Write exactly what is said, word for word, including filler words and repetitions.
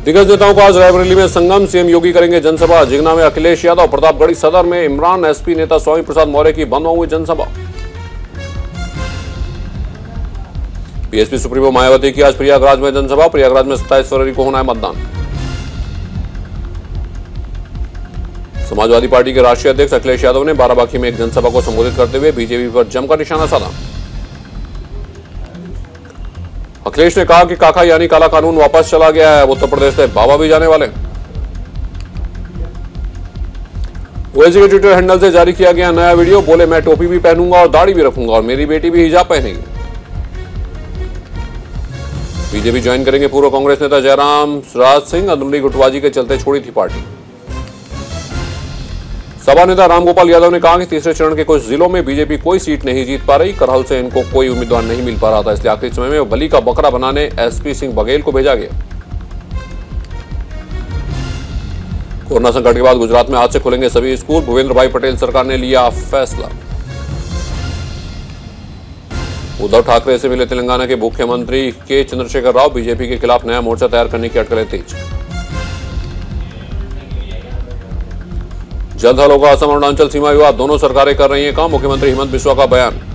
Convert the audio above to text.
दिग्गज नेताओं का आज रायबरेली में संगम। सीएम योगी करेंगे जनसभा। जिगना में अखिलेश यादव, प्रतापगढ़ सदर में इमरान, एसपी नेता स्वामी प्रसाद मौर्य की बंदवा हुई जनसभा। बीएसपी सुप्रीमो मायावती की आज प्रयागराज में जनसभा। प्रयागराज में सत्ताईस फरवरी को होना है मतदान। समाजवादी पार्टी के राष्ट्रीय अध्यक्ष अखिलेश यादव ने बाराबांकी में एक जनसभा को संबोधित करते हुए बीजेपी पर जमकर निशाना साधा। अखिलेश ने कहा कि काका यानी काला कानून वापस चला गया है। उत्तर प्रदेश से बाबा भी जाने वाले। ओवैसी के ट्विटर हैंडल से जारी किया गया नया वीडियो। बोले, मैं टोपी भी पहनूंगा और दाढ़ी भी रखूंगा और मेरी बेटी भी हिजाब पहनेगी। बीजेपी ज्वाइन करेंगे पूर्व कांग्रेस नेता जयराम राज सिंह। अंदरूनी गुटबाजी के चलते छोड़ी थी पार्टी। सपा नेता रामगोपाल यादव ने कहा कि तीसरे चरण के कुछ जिलों में बीजेपी कोई सीट नहीं जीत पा रही। करहल से इनको कोई उम्मीदवार नहीं मिल पा रहा था, इसलिए आखिरी समय में बलि का बकरा बनाने एसपी सिंह बघेल को भेजा गया। कोरोना संकट के बाद गुजरात में आज से खुलेंगे सभी स्कूल। भूपेंद्र भाई पटेल सरकार ने लिया फैसला। उद्धव ठाकरे से मिले तेलंगाना के मुख्यमंत्री के चंद्रशेखर राव। बीजेपी के खिलाफ नया मोर्चा तैयार करने की अटकलें तेज। जल्द हल होगा असम अरुणाचल सीमा विवाद। दोनों सरकारें कर रही हैं काम। मुख्यमंत्री हेमंत बिस्वा का बयान।